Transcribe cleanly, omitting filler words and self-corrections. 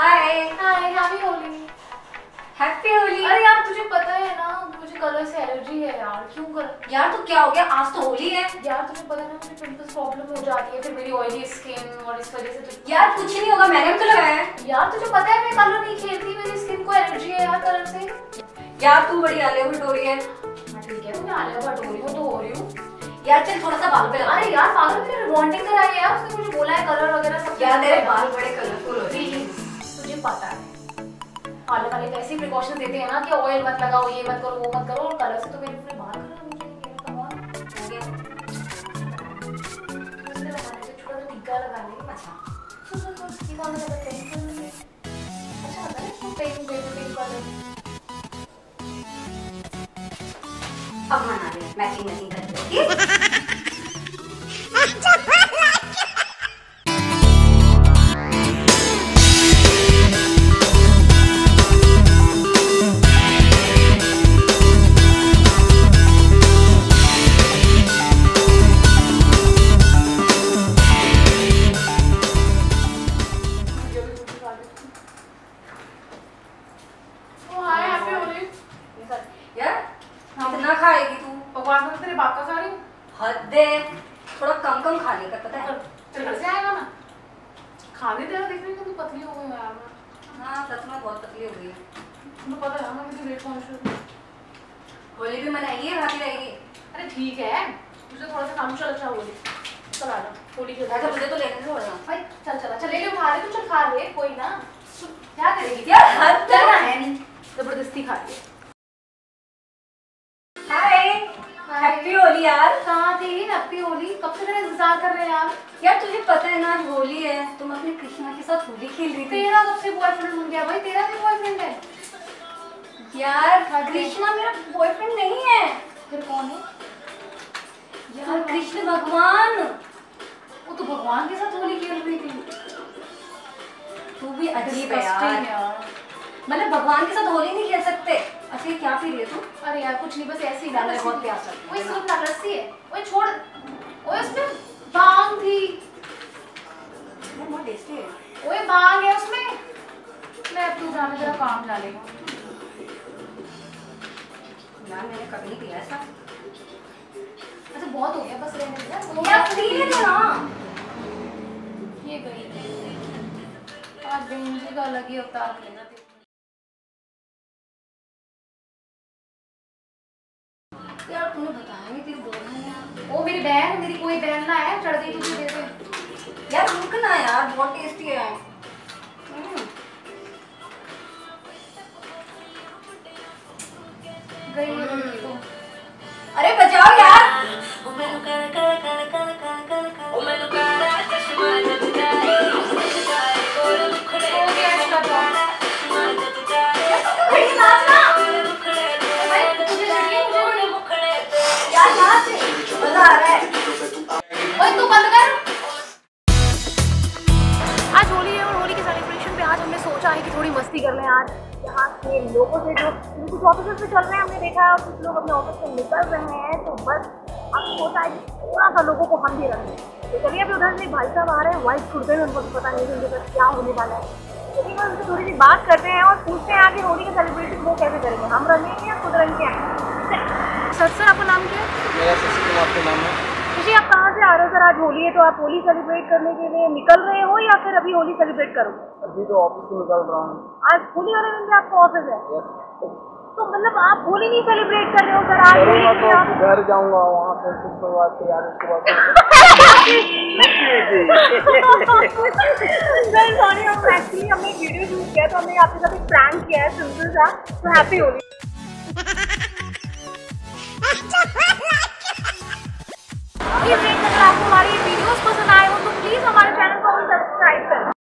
हाय hi happy Holi. Happy Holi. अरे यार तुझे पता है ना मुझे कलर से एलर्जी है यार। क्यों कर यार तो क्या हो गया, आज तो होली है। यार तुझे पता है ना मुझे पिंपल्स प्रॉब्लम हो जाती है, फिर मेरी ऑयली स्किन और इस वजह से तो यार कुछ नहीं होगा, मैंने भी तो लगाया है। यार तुझे पता है मैं कलर नहीं खेलती, मेरी स्किन को एलर्जी है यार कलर से। यार तू बड़ी आलिया भट्ट हो रही है। हाँ ठीक है, मैं आलिया भट्ट हो रही हूँ तो हो रही हूँ। यार चल थोड़ा सा बाल पे लगा। अरे यार पागल, मैंने रिबॉन्डिंग कराई है यार, उसने मुझे बोला है कलर वगैरह सब। यार तेरे बाल बड़े कलरफुल हो रहे हैं। तुझे पता है पार्लर वाले कैसे प्रिकॉशन देते हैं ना कि ऑयल मत लगाओ, ये मत करो, वो मत करो, और कलर से तो मेरे पूरे बाल खराब हो जाएंगे। कमाल हो गया। उसने लगाने से छोटा सा टीका लगा लेंगे। अच्छा सुन टीका लगा लेंगे। अच्छा होता है ना पेन कलर। अब मना ले, मैचिंग करके। कितना खाएगी तू? भगवान को तेरे बाप का खा रही हूँ। हद है, थोड़ा कम कम खा लेकर, पता है? तेरे घर से आएगा ना खाने तेरा देखने को तू पतली हो गई है यार। हाँ सच में बहुत पतली हो गई है। तुम्हें पता है ना मैं वेट कॉन्शियस हूँ। होली भी मनाएगी या खाती रहेगी? अरे ठीक है, तुझे थोड़ा सा काम चल। अच्छा होली चल आ जा, होली के ऐसा मुझे तो लेने से हो रहा भाई। चल चल अच्छा ले ले, खा ले, तू चल खा ले, कोई ना। क्या करेगी यार, हद करना है नहीं, जबरदस्ती खा ले। हाय हैप्पी होली यार। कहाँ थी हैप्पी होली? कब से तेरा इंतजार कर रहे हैं यार। यार तुझे पता है ना आज होली है, तुम अपने कृष्णा के साथ होली खेल रही थी। तेरा कब से बॉयफ्रेंड बन गया भाई? तेरा भी बॉयफ्रेंड है यार? कृष्णा मेरा बॉयफ्रेंड नहीं है। फिर कौन है यार? कृष्ण भगवान। वो तो भगवान के साथ होली खेल रही थी। तू भी अजीब है यार। मतलब भगवान के साथ होली नहीं खेल सकते। अच्छा ये क्या पी रही है तू? अरे यार कुछ नहीं, बस ऐसे ही लस्सी। बहुत प्यास लगती है। ओए सुन ना, लस्सी है। ओए छोड़, ओए उसमें भांग थी। बहुत टेस्टी है। ओए भांग है उसमें। मैं अब तू जाने, तेरा काम डालेगा यार मैंने कभी नहीं पिया ऐसा। अच्छा बहुत हो गया, बस रहने दे यार पी लेना ना। ये गई आज बेंजी का अलग ही अवतार लेना। यार तूने बताया नहीं तेरी बहन है। वो मेरी बहन, मेरी कोई बहन ना है, चढ़ गई तुझे दे दे। यार रुक ना यार, बहुत टेस्टी है। गई तो। अरे बचाओ यार। मजा आ रहा है। ओए तू बंद कर। आज होली है और होली के सेलिब्रेशन पे आज हमने सोचा है कि थोड़ी मस्ती कर लें। आज यहाँ के लोगों से जो कुछ ऑफिस से चल रहे हैं हमने देखा है, और कुछ लोग अपने ऑफिस से निकल रहे हैं, तो बस अब सोचा है कि थोड़ा सा लोगों को हम भी रखें। तो चलिए अभी उधर से भाई साहब आ रहे हैं व्हाइट कुर्ते में, उनको तो पता नहीं उनके पास क्या होने वाला है। लेकिन तो उनसे थोड़ी सी बात करते हैं और पूछते हैं आगे होली का सेलिब्रेशन वो कैसे करेंगे, हम रंगेंगे या खुद रंग के आएंगे। सर आपका नाम क्या है? मेरा शशि कुमार का नाम है। जी आप कहाँ से आ रहे हो सर? आज होली है तो आप होली सेलिब्रेट करने के लिए निकल रहे हो या फिर अभी होली सेलिब्रेट करोगे? अभी तो ऑफिस से निकल रहा हूँ। आज होली वाले दिन भी आपका ऑफिस है? तो मतलब आप होली नहीं सेलिब्रेट कर रहे हो सर? आज होली तो घर जाऊंगा, वहाँ पे कुछ शुरुआत तैयारी सॉरी, हम एक्चुअली हमने एक वीडियो शूट किया तो हमने आपके साथ एक प्रैंक किया है सिंपल सा। तो हैप्पी होली। अगर आपको हमारी वीडियोस पसंद आए हो तो प्लीज हमारे चैनल को सब्सक्राइब करें।